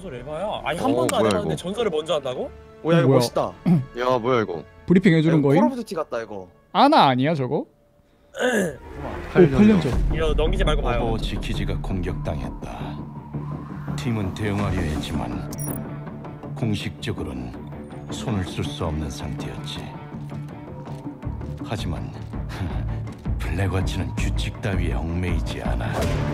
전설 에바야. 아니 한 번도 안 뭐야, 해봤는데 이거. 전설을 먼저 한다고? 뭐야 이거 뭐야? 멋있다. 야 뭐야 이거. 브리핑 해주는 거임? 콜 오브 듀티 같다 이거. 아나 아니야 저거? 오 8년 전. 이거 넘기지 말고 봐요. 오버워치 기지가 공격당했다. 팀은 대응하려 했지만 공식적으로는 손을 쓸 수 없는 상태였지. 하지만 블랙워치는 규칙 따위에 얽매이지 않아.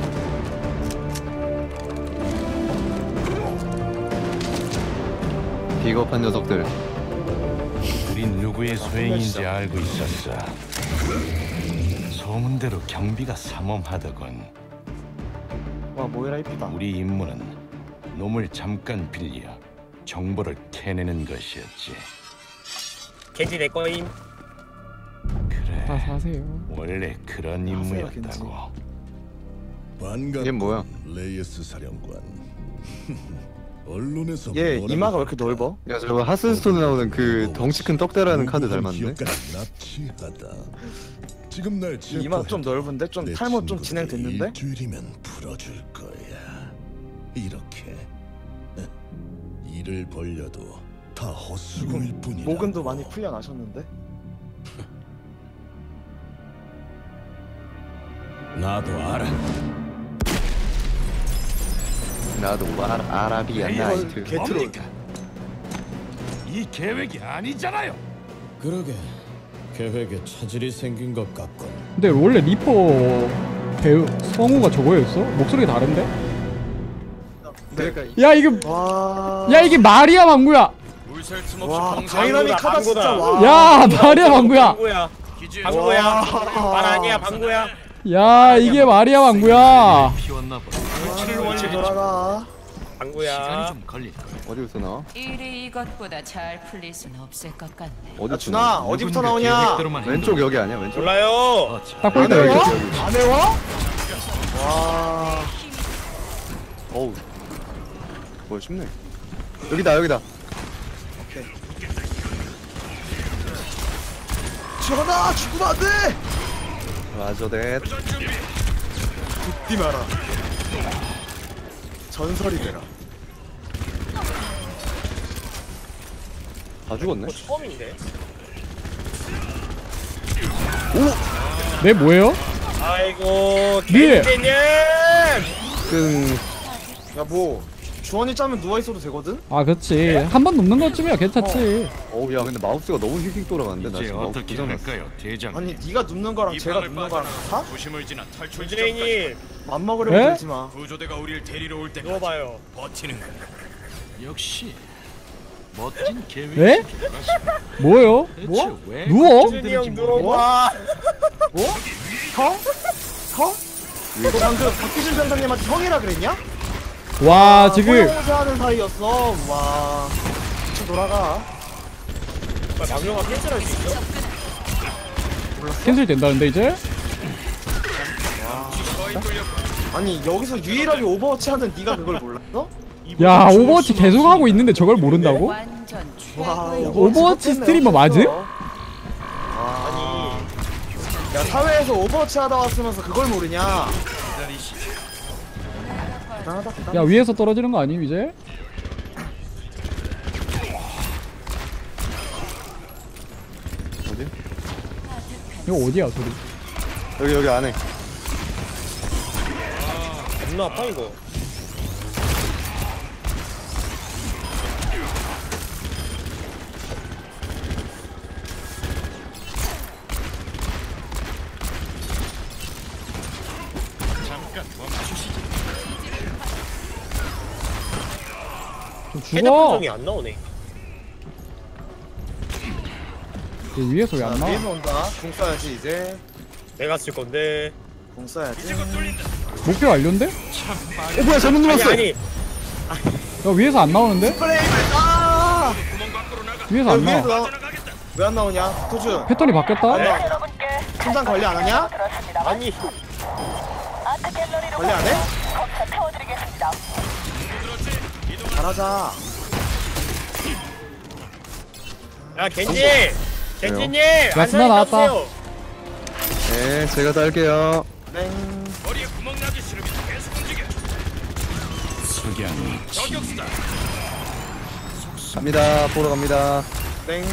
비겁한 녀석들. 우린 누구의 소행인지 알고 있었어. 소문대로 경비가 삼엄하더군. 와 모이라 이쁘다. 우리 임무는 놈을 잠깐 빌려 정보를 캐내는 것이었지. 겐지 내 거임. 그래, 다 사세요. 원래 그런 하세요, 임무였다고. 반갑군, 이게 뭐야? 레이스 사령관. 언론에서 얘 뭐라고 이마가 왜 이렇게 넓어? 야 저거 하스스톤에 나오는 그 덩치 큰 떡대라는 카드 닮았네. 기억까지 납치하다. 지금 날 이마 좀 넓은데 좀 내 탈모 좀 친구들이 진행됐는데? 일주일이면 풀어줄 거야. 이렇게 일을 벌려도 다 헛수고일 뿐이야. 모근도 많이 풀려나셨는데? 나도 알아. 나도 아라비아 나이트. 개트롤. 뭡니까? 이 계획이 아니잖아요. 그러게 계획에 차질이 생긴 것 같군. 근데 원래 리퍼 배우 성우가 저거였어? 목소리 다른데? 그러니까 야 이게 와. 야 이게 마리아 망구야. 와 다이나믹하다 진짜. 와. 야 마리아 망구야. 방구야. 방구야. 말 아니야 방구야. 야 이게 마리아 망구야. 피웠나 봐. 다시 돌아가. 방구야. 걸릴 거야. 어디서 나와? 일이 이것보다 잘 풀릴 수는 없을 것 같네. 어디 야 준아 어디부터 나오냐? 계획대로만 왼쪽 여기 아니야 왼쪽? 몰라요. 딱 안 보니까 외워? 여기. 안 외워? 와. 어우. 뭐 쉽네. 여기다 여기다. 오케이. 죽어라 죽으면 안 돼. 맞아 넷. 죽지 마라. 전설이 되라. 다 죽었네. 처음인데. 네 뭐예요? 아이고 네. 겐지님. 끈. 야 뭐 주원이 짜면 누워 있어도 되거든? 아 그렇지. 한 번 넘는 것쯤이야 괜찮지. 어우 야 근데 마우스가 너무 휙휙 돌아가는데 나 이제 지금 마우스 어떻게 고장났어. 할까요, 대장? 아니 네가 눕는 거랑 제가 눕는 거랑 같아? 부심을 지나 탈출 주제인님 맘먹으려고 에? 들지 마. 구조대가 우리를 데리러 올 때까지 누워봐요. 버티는 거야. 역시 멋진 계획이 에? 뭐예요? 뭐? 왜 누워? 준이 형 누워봐. 뭐? 형? 형? 너 방금 박기준 변사님한테 형이라 그랬냐? 와 지금 호영호세하는 사이였어. 와. 저 돌아가. 방영아 캔슬할 수 있어? 캔슬 된다는데 이제? 아니 여기서 유일하게 오버워치 하는 네가 그걸 몰랐어? 야 오버워치 계속 하고 있는데 저걸 모른다고? 완전 와. 최고의 오버워치 스트리머 맞음? 아니. 야 사회에서 오버워치 하다 왔으면서 그걸 모르냐? 대단하다. 대단하다. 야 위에서 떨어지는 거 아님 이제? 어디? 이거 어디야 소리? 여기 안에. 겁나 아파 이거. 좀 헤드 죽어. 판정이 안 나오네. 얘 위에서 왜 자, 안 나와? 위에서 온다. 공 써야지 이제. 내가 쓸 건데. 공 써야지. 목표 완료인데? 뭐야 잘못 아니 눌렀어. 아니. 야 위에서 안 나오는데? 플레이를 아! 위에서 안 위에서 나와. 왜 안 나오냐? 토준. 패턴이 바뀌었다? 천장 관리 안 하냐? 아니. 관리 안 해? 잘하자. 야 겐지. 겐지님. 야, 안산이 스나 나왔다. 따주세요. 네 제가 딸게요. 땡. 머리에 구멍 나기 싫으면 계속 움직여. 저격수다. 갑니다. 보러 갑니다. 땡.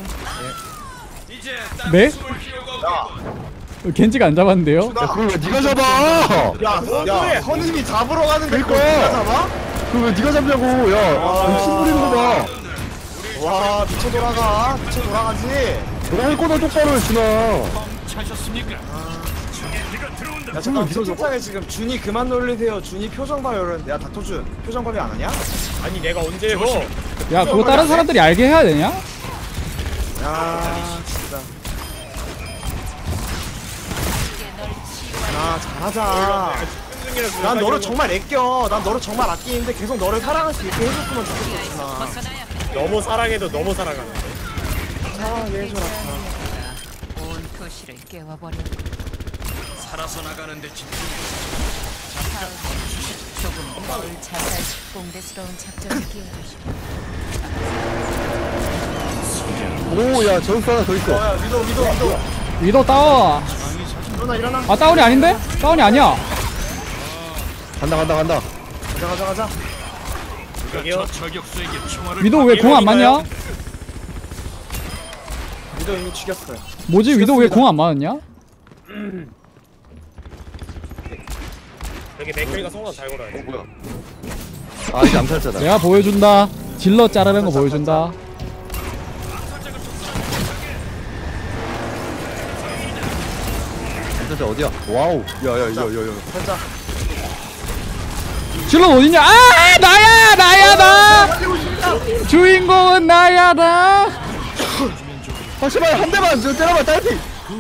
이제 네? 숨을 필요가 없고. 겐지가 안 잡았는데요? 야, 그걸 왜 네가 잡아? 야, 선임이 잡으러 가는데 그걸 그러니까. 네가 잡아? 그걸 왜 네가 잡냐고? 야, 힘 부리는 거 봐. 와, 미쳐 돌아가. 미쳐 돌아가지. 너랑이 꼬다 똑바로 해, 준아. 차셨습니까? 야, 잠깐 채팅창에 지금 준이 그만 놀리세요. 준이 표정 봐요. 이러는데. 야, 닥터준 표정 관리 안 하냐? 아니 내가 언제 해고 야 그거 다른 사람들이 알게 해야 되냐? 야, 진짜. 야, 잘하자. 난 너를 정말 아껴. 난 너를 정말 아끼는데 계속 너를 사랑할 수 있게 해줬으면 좋겠어, 벗어나야 너무 사랑해도 너무 사랑하는데. 사랑하게 해줘라. 온 도시를 깨워버려. 살아서 나가는데 집중. 조금 덜 자살 공대스러운 작전을 기억하시오. 오, 야, 저기 하나 더 있어. 야, 위도. 위도 다운. 일어나. 아 다운이 아닌데? 다운이 아니야. 간다. 가자. 여기요. 저격수에게 총알을 위도 왜 공 안 맞냐? 위도 이미 죽였어요. 뭐지 위도 왜 공 안 맞았냐? 여기 맥클리가 성공 잘 걸어야 돼. 뭐야? 아, 이제 암살자다. 내가 보여준다. 질러 자르는 거 보여준다. 암살자 어디야? 와우. 야. 살짝. 질러 어딨냐? 아 나야 나. 주인공은 나야 나. 아, 제발 한 대만 저 때려봐, 딸피.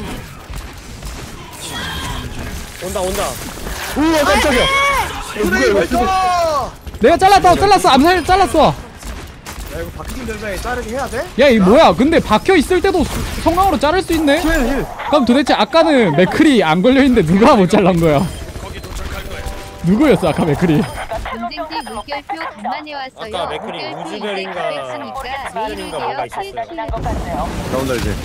온다. 우와, 깜짝이야. 그래, 이거. 내가 잘랐어. 암살 잘랐어. 야, 이거 박희진 변장에 자르게 해야 돼? 야 이 뭐야? 근데 박혀 있을 때도 성광으로 자를 수 있네? 그럼 도대체 아까는 맥클이 안 걸려 있는데 누가 못 잘란 거야? 누구였어 아까 맥클이? 전쟁지 물결표 간만에 왔어요. 아까 맥클이 물결표 우즈벨인가 이제 우즈벨인가 뭔가 있었어요. 나온다 이제.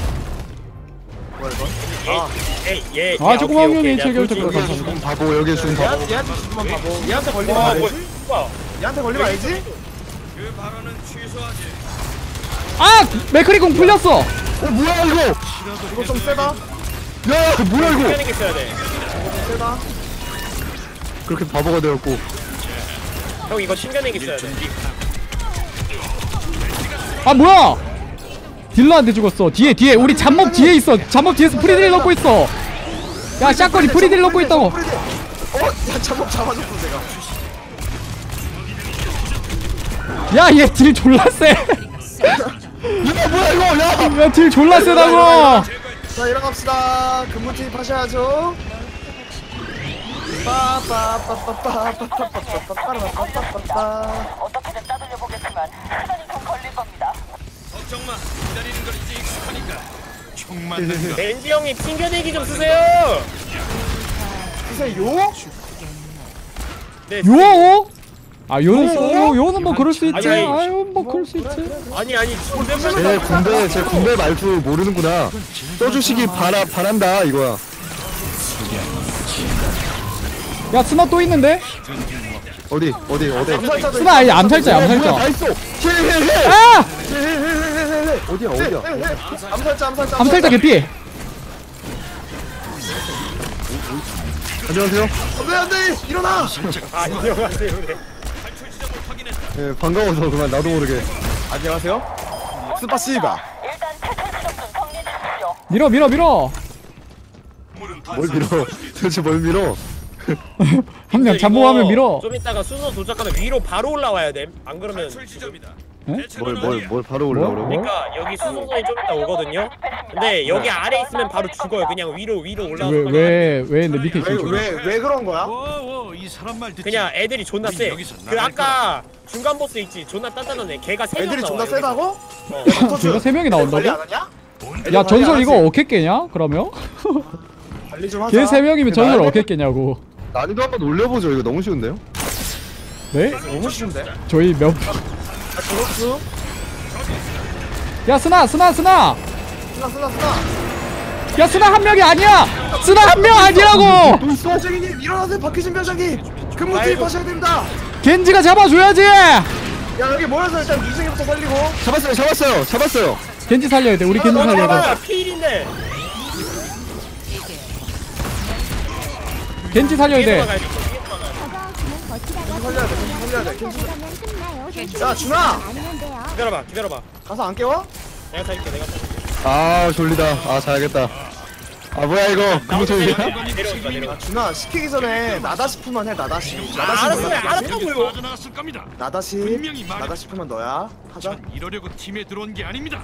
얘. 아 조그만 형이 내가 체결 솔직히 댓글 여기 감사합니다. 좀 바보, 여기 좀 바보. 얘한테 죽으면 바보. 얘한테 걸리면 와, 알지? 뭐야? 얘한테 걸리면 알지? 그 발언은 취소하지. 아 맥클이 공 풀렸어. 뭐야 이거? 이거 좀 세다. 야, 뭐야 이거? 하는 게 있어야 돼. 세다. 그렇게 바보가 되었고. 형 이거 챙겨내기 있어야 돼. 아 뭐야? 딜러한테 죽었어. 뒤에 우리 잡몹 뒤에 있어. 잡몹 뒤에서 프리딜 넣고 있어. 야 샷건이 프리딜 넣고 있다고. 야, 잠깐 잡아줬어 내가. 야 얘 딜 졸라 세. 이거 뭐야 이거? 야! 야 딜 졸라 세다고. 자, 일어납시다. 근무 투입하셔야죠. 어떻게든 따돌려 보겠지만 시간이 좀 걸릴 겁니다. 걱정 마. 기다리는 걸 이제 익숙하니까. 총 맞는 거. 벤지 형이 챙겨내기 좀 쓰세요. 주세요. 네. 요? 아 요는 뭐 그럴 수 있지. 아니, 아유 뭐 그럴 수 있지. 아니 제 군대 말투 모르는구나. 써주시기 바란다 이거야. 야 스나 또 있는데? 어디? 스나 아니 암살자야 다 암살자. 있어. 힐. 아! 어디야? 암살자. 암살자 개피. 안녕하세요. 안돼 일어나. 안녕하세요. 예, 반가워서 그만 나도 모르게. 안녕하세요. 스파시바. 일단 태클 지점 좀 정리해 주십시오. 밀어. 뭘 밀어? 도대체 뭘 밀어? 한 명 잠복하면 밀어. 좀 이따가 순서 도착하면 위로 바로 올라와야 돼. 안 그러면 탈출 지점이다. 에? 뭘 바로 올라오라고? 그러니까 여기 수송선이 좀 이따 오거든요. 근데 여기 아래 있으면 바로 죽어요. 그냥 위로 올라와서 왜 내 밑에 있어? 왜 그런 거야? 오, 이 사람 말 듣지. 그냥 애들이 존나 세. 여기서 그 나갈 아까 중간 보스 있지. 존나 단단한 애. 걔가 세 명 나와. 애들이 존나 세다고? 제가 3명이 나온다고? 관리 안 하냐? 야 전설 이거 어떻게 깨냐? 그러면? 관리 좀 하자. 걔 3명이면 전설 어떻게 깨냐고. 난이도 한번 올려보죠. 이거 너무 쉬운데요? 네? 너무 쉬운데? 저희 몇... 저격수. 야 스나! 쓰나. 야 스나 한 명이 아니야! 스나 한 명 아니라고! 변장님 일어나세요. 박희진 변장님. 근무 투입하셔야 됩니다. 겐지가 잡아줘야지. 야 여기 모여서 일단 유승이부터 살리고. 잡았어요. 겐지 살려야 돼. 우리 겐지 살려야 돼. 아, 필인데. 겐지 살려야 돼. 살려야 돼. 야 준아. 기다려봐. 가서 안 깨워? 내가 살릴게. 아 졸리다. 아 자야겠다. 아 뭐야 이거 금붕총이야? 내려온다. 아 준아 시키기 전에 나다 싶으면 해 나다시. 알았다고요. 빠져나갔을 겁니다. 나다시. 분명히 말했죠. 나다 싶으면 너야. 하자. 전 이러려고 팀에 들어온 게 아닙니다.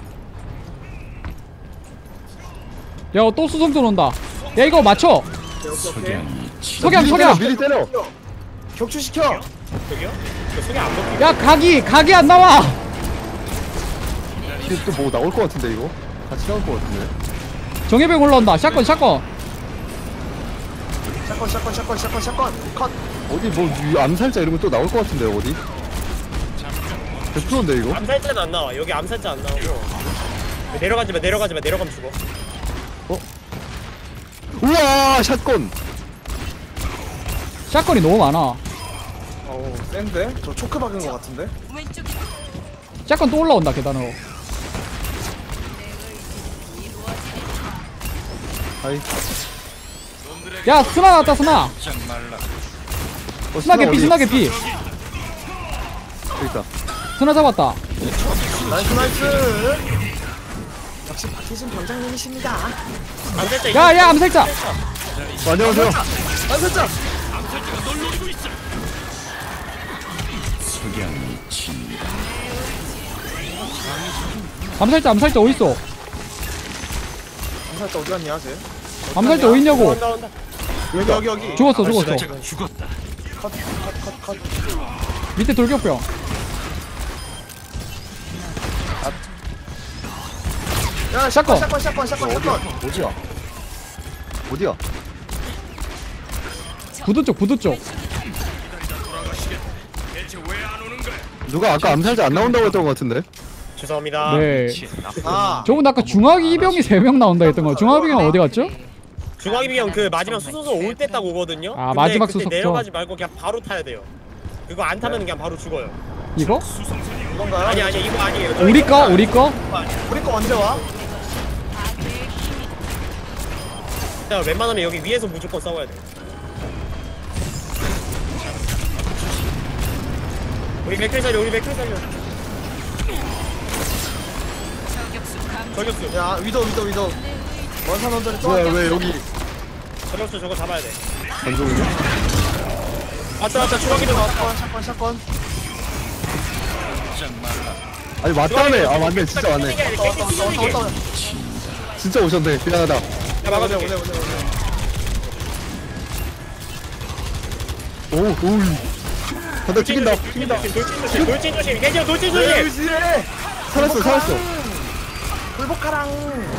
야, 또 수성 들어온다. 야, 이거 맞춰. 석양이 석양. 미리 때려. 격추시켜. 저기요? 저 속이 안 먹히고. 야, 각이 안 나와. 또 뭐 나올 것 같은데 이거? 같이 나올 것 같은데. 정예병 올라온다. 샷건. 샷건. 컷. 어디 뭐 암살자 이러면 또 나올 것 같은데 어디? 100%인데 이거? 암살자는 안 나와. 여기 암살자 안 나오고. 내려가지 마. 내려가면 죽어. 우와 샷건. 샷건이 너무 많아. 어우 센데? 저 초크 박은 것 같은데? 샷건 또 올라온다, 계단으로. 아이. 야, 스나 나왔다, 스나. 스나 개피. 여기 있다. 스나 잡았다. 나이스. 역시 박희준 병장님이십니다. 암살자. 야, 암살자. 안녕하세요. 안살자. 석양이 진다. 암살자 어딨어? 안살자 어디 갔냐 쟤? 암살자 어딨냐고. 온다. 여기. 죽었어. 제가 죽었다. 컷. 밑에 돌격병. 야 샷건. 샷건. 어디야? 부두 쪽. 대체 왜 안 오는 거야? 누가 아까 암살자 안 나온다고 했던 것 같은데? 죄송합니다. 네. 아 저분 아까 중화기 이병이 3명 나온다 했던 거. 중화기 이병 어디 갔죠? 중화기 형 그 마지막 수소서 올 때 딱 오거든요. 아, 근데 마지막 그때 수소서. 내려가지 말고 그냥 바로 타야 돼요. 그거 안 타면 그냥 바로 죽어요. 이거? 이건가요? 아니 이거 아니에요. 우리 거? 우리 거 언제 와? 자, 웬만하면 여기 위에서 무조건 싸워야 돼. 우리 맥클 살려. 저격수. 야 위도. 원산 원전이 또. 뭐야 왜 여기 저격수 저거 잡아야 돼. 단종이야? 맞다. 중화기도 나왔다. 샷건. 아니 맞다네. 아 맞네. 진짜 맞네. 진짜 오셨네. 미안하다. 야, 막아줘. 오네. 오우. 다들 튀긴다. 돌진 조심. 괜찮아. 돌진 조심. 살았어. 불복하랑.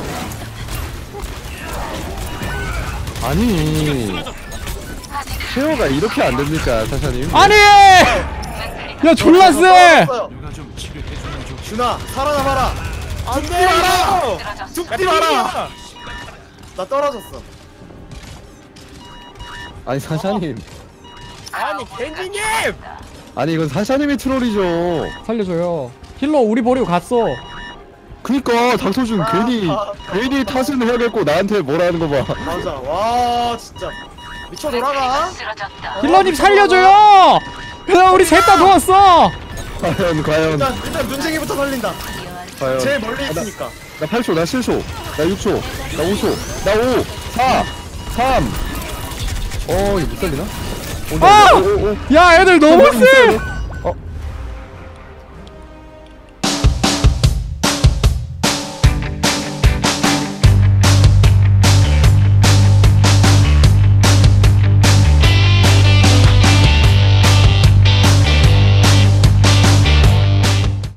아니. 쉐어가 이렇게 안 됩니까, 사샤님? 아니! 야, 졸라 세! 누가 좀 치료해주면 좋. 준아 살아남아라. 죽지 마라. 나 떨어졌어. 아니 사샤님. 아니 겐지님. 아니 이건 사샤님이 트롤이죠. 살려줘요. 힐러 우리 버리고 갔어. 그니까 닥터준 괜히 탓은 해야겠고 나한테 뭐라는 거 봐. 맞아. 와 진짜 미쳐 돌아가. 힐러님 살려줘요! 야, 우리 셋 다 도왔어! 과연. 일단 눈쟁이부터 살린다. 과연. 제일 멀리 있으니까. 나 8초, 나 7초, 나 6초, 나 5초, 나 5, 4, 3. 이거 못 살리나? 아! 야, 애들 너무 세!